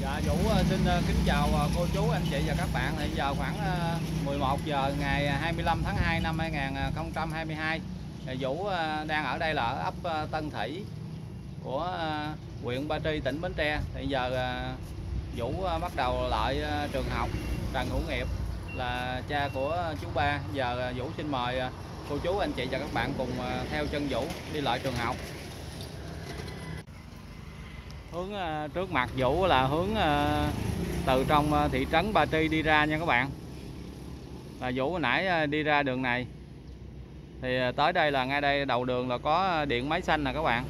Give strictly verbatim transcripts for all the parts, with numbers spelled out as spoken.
Dạ, Vũ xin kính chào cô chú, anh chị và các bạn. Hiện giờ khoảng mười một giờ ngày hai mươi lăm tháng hai năm hai nghìn không trăm hai mươi hai. Vũ đang ở đây là ở ấp Tân Thủy của huyện Ba Tri, tỉnh Bến Tre. Hiện giờ Vũ bắt đầu lại trường học Trần Hữu Nghiệp, là cha của chú Ba. Giờ Vũ xin mời cô chú, anh chị và các bạn cùng theo chân Vũ đi lại trường học. Hướng trước mặt Vũ là hướng từ trong thị trấn Ba Tri đi ra nha các bạn. Là Vũ hồi nãy đi ra đường này thì tới đây là ngay đây đầu đường là có điện máy xanh nè các bạn.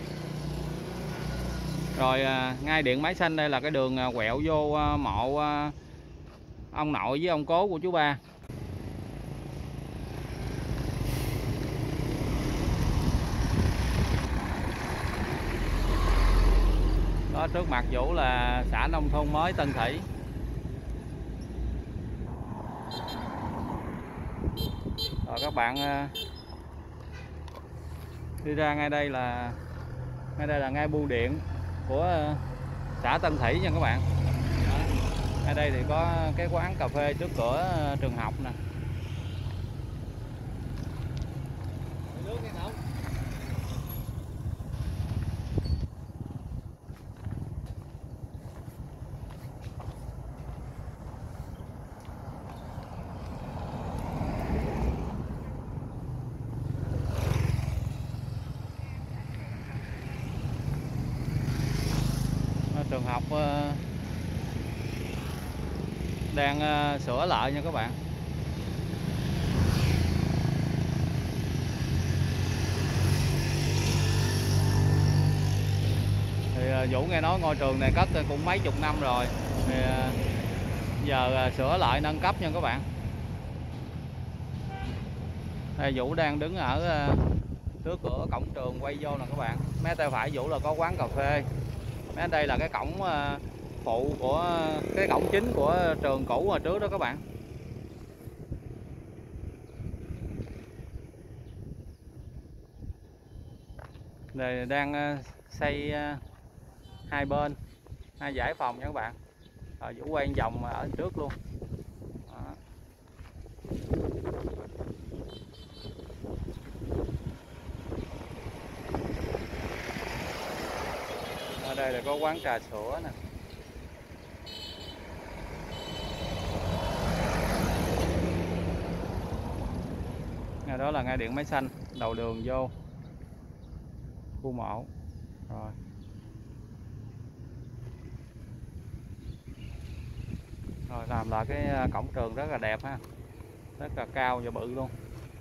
Rồi ngay điện máy xanh đây là cái đường quẹo vô mộ ông nội với ông cố của chú Ba. Đó, trước mặt Vũ là xã nông thôn mới Tân Thủy. Rồi các bạn đi ra ngay đây là ngay đây là ngay bưu điện của xã Tân Thủy nha các bạn. Ở đây thì có cái quán cà phê trước cửa trường học nè. Trường học đang sửa lại nha các bạn. Thì Vũ nghe nói ngôi trường này cất cũng mấy chục năm rồi, thì giờ sửa lại nâng cấp nha các bạn. Đây Vũ đang đứng ở trước cửa cổng trường quay vô nè các bạn. Mấy tay phải Vũ là có quán cà phê. Mấy đây là cái cổng phụ của cái cổng chính của trường cũ hồi trước đó các bạn. Đây đang xây hai bên, hai dãy phòng nha các bạn. Rồi Vũ quay vòng ở trước luôn. Đó. Ở đây là có quán trà sữa nè. Ngay đó là ngay điện máy xanh, đầu đường vô khu mộ. Rồi. Rồi làm lại cái cổng trường rất là đẹp ha. Rất là cao và bự luôn.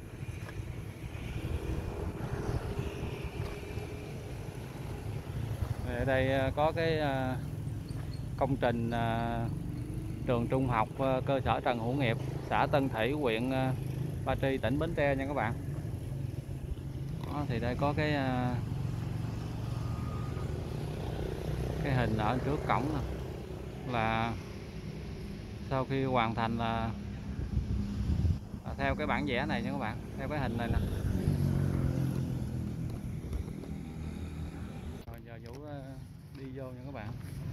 Ở đây có cái công trình trường trung học cơ sở Trần Hữu Nghiệp, xã Tân Thủy, huyện Ba Tri, tỉnh Bến Tre nha các bạn. Đó, thì đây có cái cái hình ở trước cổng nè, là sau khi hoàn thành là, là theo cái bản vẽ này nha các bạn, theo cái hình này nè. Rồi giờ Vũ đi vô nha các bạn.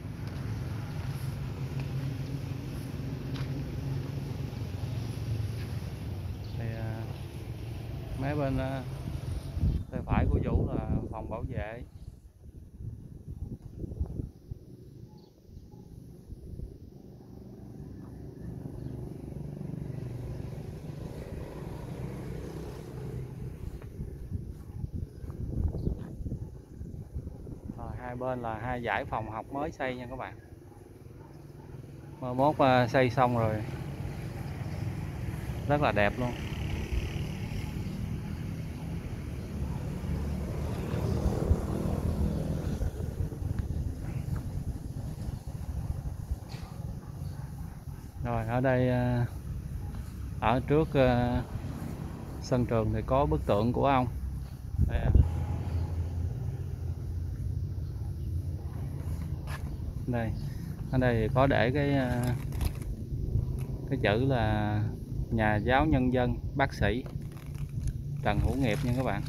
Thì mấy bên tay phải của Vũ là phòng bảo vệ. Rồi hai bên là hai dãy phòng học mới xây nha các bạn. Mai mốt xây xong rồi rất là đẹp luôn. Rồi ở đây ở trước sân trường thì có bức tượng của ông. Đây. Đây, ở đây thì có để cái cái chữ là nhà giáo nhân dân bác sĩ Trần Hữu Nghiệp nha các bạn.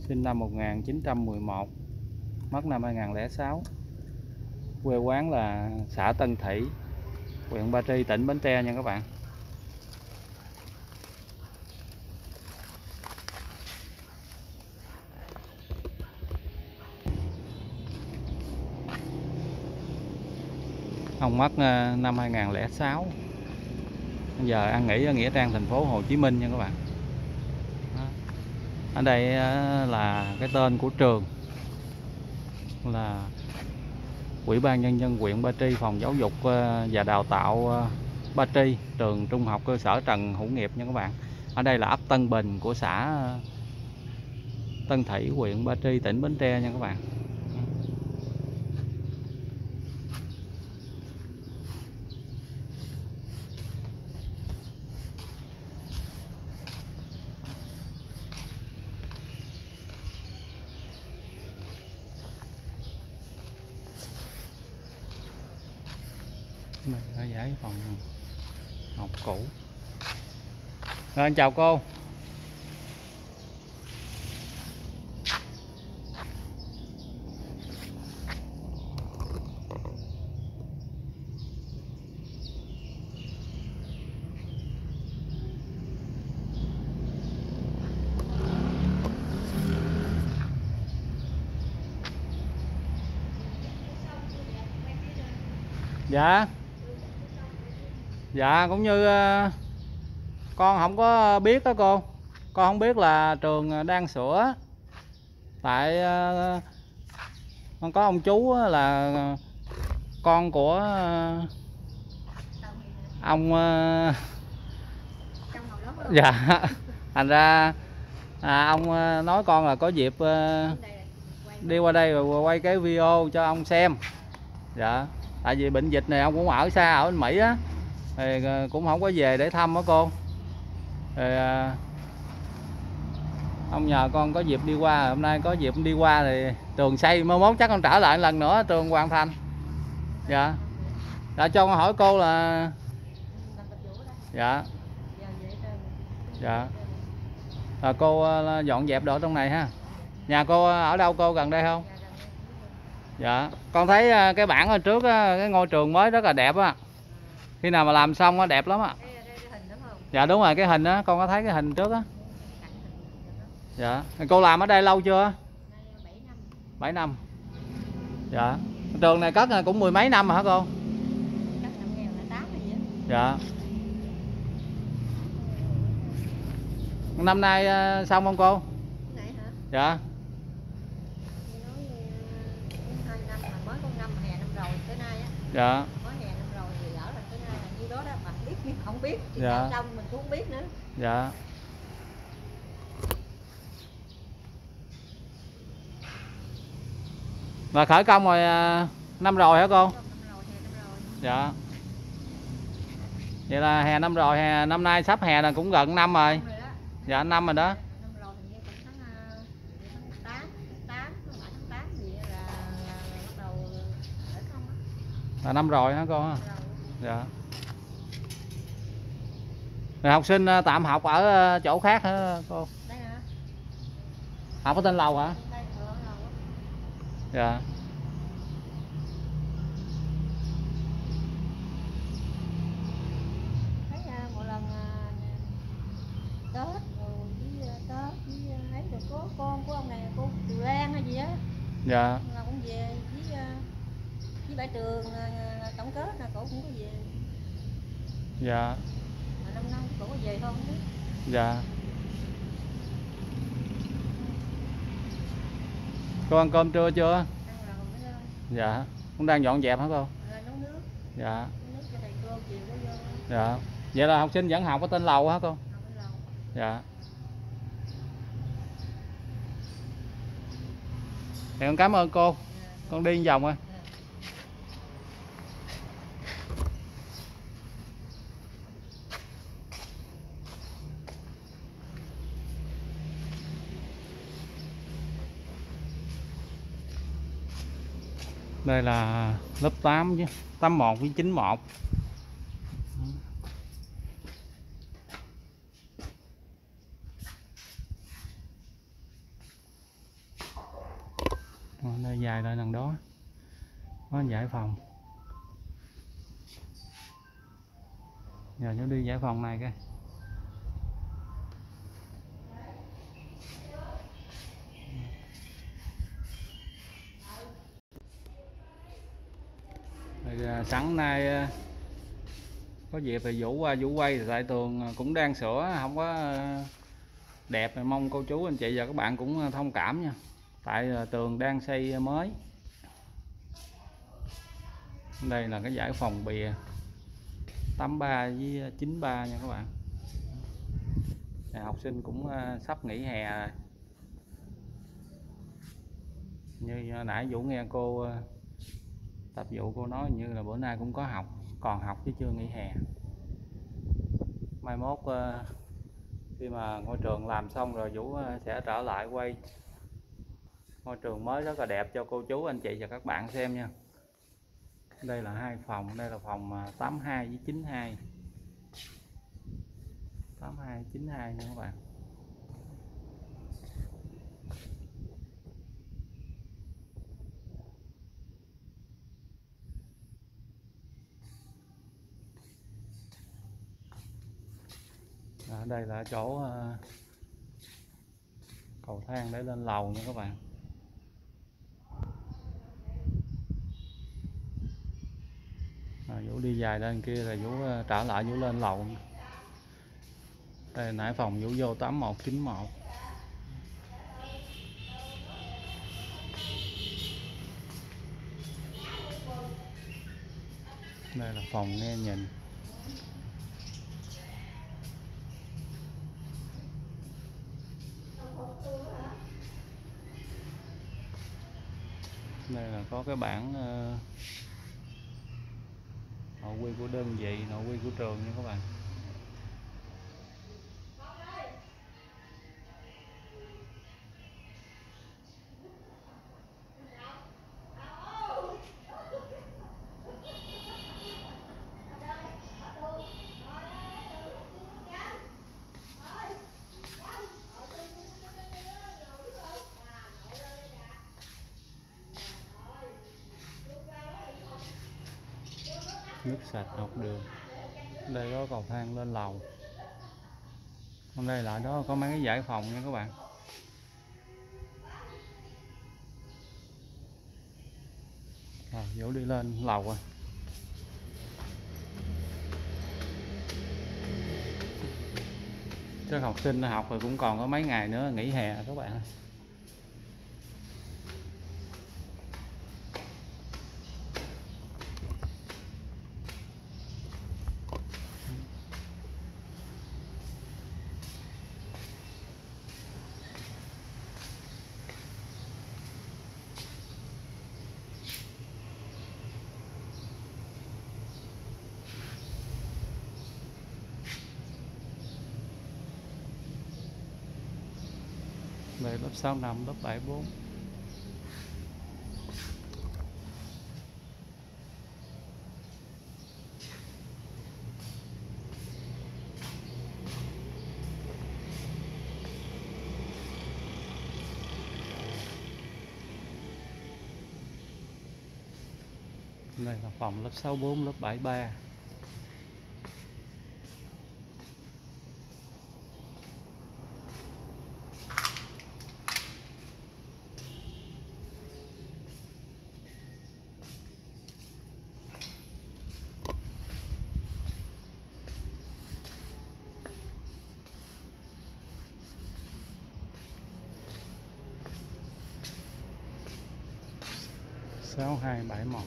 sinh năm một nghìn chín trăm mười một, mất năm hai nghìn không trăm lẻ sáu. Quê quán là xã Tân Thủy, huyện Ba Tri, tỉnh Bến Tre nha các bạn. Ông mất năm hai nghìn không trăm lẻ sáu. Bây giờ ăn nghỉ ở nghĩa trang thành phố Hồ Chí Minh nha các bạn. Đó. Ở đây là cái tên của trường là Ủy ban Nhân dân huyện Ba Tri, Phòng Giáo dục và Đào tạo Ba Tri, trường Trung học cơ sở Trần Hữu Nghiệp nha các bạn. Ở đây là ấp Tân Bình của xã Tân Thủy, huyện Ba Tri, tỉnh Bến Tre nha các bạn. Mình đã giải phòng học cũ. Rồi, anh chào cô. Dạ. Dạ cũng như uh, con không có biết đó cô. Con không biết là trường đang sửa. Tại uh, con có ông chú là con của uh, ông uh, dạ. Thành ra à, ông uh, nói con là có dịp uh, đi qua đây rồi quay cái video cho ông xem. Dạ. Tại vì bệnh dịch này ông cũng ở xa ở bên Mỹ á, thì cũng không có về để thăm á cô. Thì ông nhờ con có dịp đi qua, hôm nay có dịp đi qua thì trường xây, mai mốt chắc con trở lại lần nữa trường hoàn thành. Dạ. Dạ cho con hỏi cô là dạ. Dạ. À, cô dọn dẹp đồ trong này ha. Nhà cô ở đâu cô, gần đây không? Dạ. Con thấy cái bảng ở trước cái ngôi trường mới rất là đẹp á. Khi nào mà làm xong á đẹp lắm á. Dạ đúng rồi, cái hình á, con có thấy cái hình trước á. Dạ. Cô làm ở đây lâu chưa? bảy năm. Dạ. Trường này cất cũng mười mấy năm rồi hả cô? Dạ. Năm nay xong không cô? Dạ. Dạ. Không biết, dạ. Xong mình cũng không biết nữa. Dạ. Mà khởi công rồi năm rồi hả cô? Năm rồi, hè năm rồi. Dạ. Vậy là hè năm rồi, hè năm nay sắp hè là cũng gần năm rồi. rồi Dạ năm rồi đó. Năm rồi thì cũng tháng tám, tháng tám gì là là bắt đầu khởi công á. Là năm rồi hả cô? Dạ. Rồi học sinh tạm học ở chỗ khác hả cô? Đây hả? Học ở tên lầu hả? Đây, ở lầu á. Dạ. Thấy uh, một lần uh, Tết rồi với uh, Tết với uh, ấy rồi có con của ông này, cô Kiều Lan hay gì á. Dạ. Là cũng về với uh, với bãi trường uh, tổng kết là cổ cũng có về. Dạ. Mà năm nay cổ có về không chứ. Dạ. Cô ăn cơm trưa chưa? Ăn rồi mới lên. Dạ. Cũng đang dọn dẹp hả cô? Rồi nấu nước. Dạ. Nấu nước cho thầy cô chiều có vô. Dạ. Vậy là học sinh vẫn học ở tên lầu hả cô? Học ở lầu. Dạ. Thì con cảm ơn cô. Dạ. Con đi vòng rồi. Dạ. Đây là lớp tám chứ, tám một với chín một. Đây dài lại đằng đó có giải phòng. Giờ nó đi giải phòng này cái. Rồi, sẵn nay có dịp thì Vũ qua Vũ quay, tại tường cũng đang sửa không có đẹp, mong cô chú anh chị và các bạn cũng thông cảm nha, tại tường đang xây mới. Đây là cái dãy phòng bìa tám ba với chín ba nha các bạn. Học sinh cũng sắp nghỉ hè rồi. Như nãy Vũ nghe cô tập vụ cô nói như là bữa nay cũng có học, còn học chứ chưa nghỉ hè. Mai mốt khi mà ngôi trường làm xong rồi Vũ sẽ trở lại quay ngôi trường mới rất là đẹp cho cô chú anh chị và các bạn xem nha. Đây là hai phòng, đây là phòng tám hai với chín hai. tám hai chín hai nha các bạn. Ở đây là chỗ cầu thang để lên lầu nha các bạn. À, Vũ đi dài lên kia là Vũ trở lại Vũ lên lầu. Đây nãy phòng Vũ vô tám một chín một. Đây là phòng nghe nhìn. Đây là có cái bảng uh, nội quy của đơn vị, nội quy của trường nha các bạn. Nước sạch học đường. Đây có cầu thang lên lầu. Hôm nay lại đó có mấy cái dãy phòng nha các bạn. Rồi Vũ đi lên lầu rồi. Các học sinh học rồi cũng còn có mấy ngày nữa nghỉ hè các bạn. Đây lớp sáu năm, lớp bảy bốn. Đây là phòng lớp sáu bốn, lớp bảy ba. sáu hai bảy một.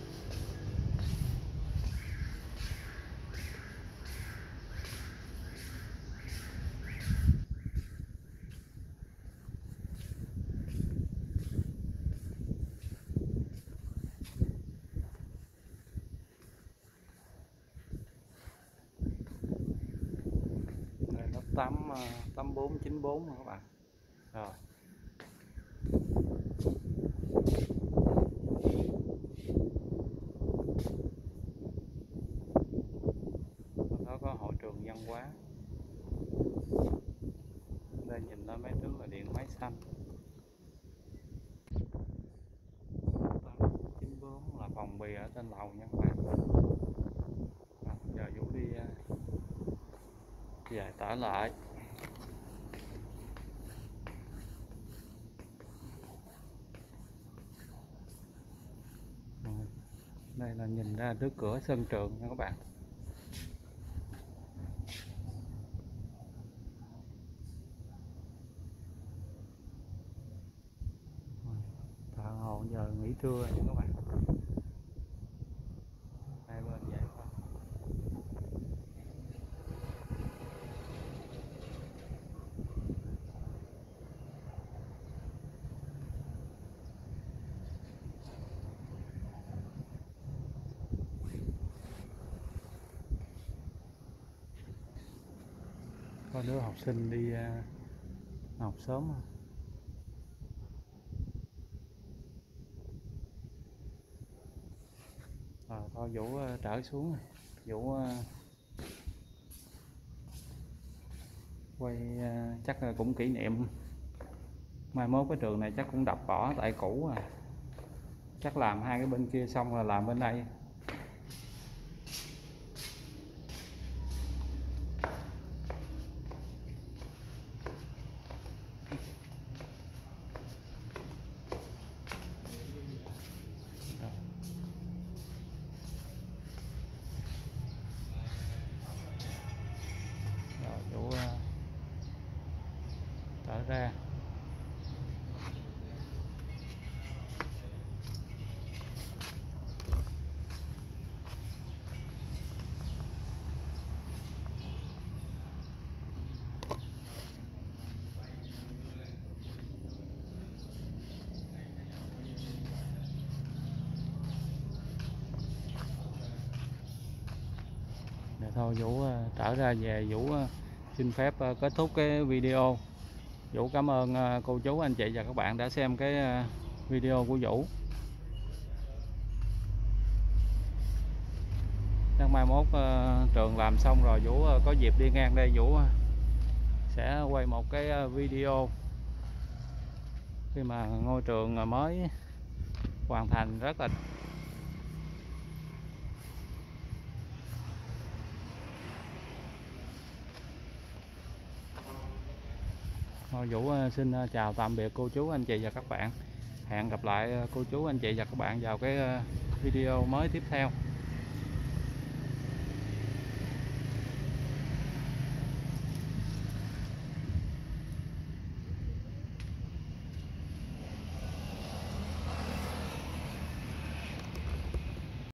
Đây lớp tám tám bốn chín bốn các bạn. Rồi. Đó có hội trường văn hóa. Đây nhìn lên mấy trước là điện máy xanh. người ở trên lầu nha các bạn. À, giờ Vũ đi về trở lại. Đây là nhìn ra trước cửa sân trường nha các bạn. Tha hồ giờ nghỉ trưa nha các bạn. Hai bên vậy thôi. Có đứa học sinh đi uh, học sớm. À, thôi Vũ uh, trở xuống. Vũ uh, quay uh, chắc là cũng kỷ niệm. Mai mốt cái trường này chắc cũng đập bỏ tại cũ à. Chắc làm hai cái bên kia xong là làm bên đây. Rồi Vũ uh, trở ra. Để thôi Vũ uh, trở ra về. Vũ uh, xin phép uh, kết thúc cái video. Vũ cảm ơn uh, cô chú anh chị và các bạn đã xem cái uh, video của Vũ. Chắc mai mốt uh, trường làm xong rồi Vũ uh, có dịp đi ngang đây, Vũ uh, sẽ quay một cái uh, video khi mà ngôi trường uh, mới hoàn thành rất là. Thôi Vũ xin chào tạm biệt cô chú anh chị và các bạn. Hẹn gặp lại cô chú anh chị và các bạn vào cái video mới tiếp theo.